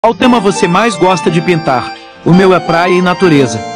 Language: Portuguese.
Qual tema você mais gosta de pintar? O meu é praia e natureza.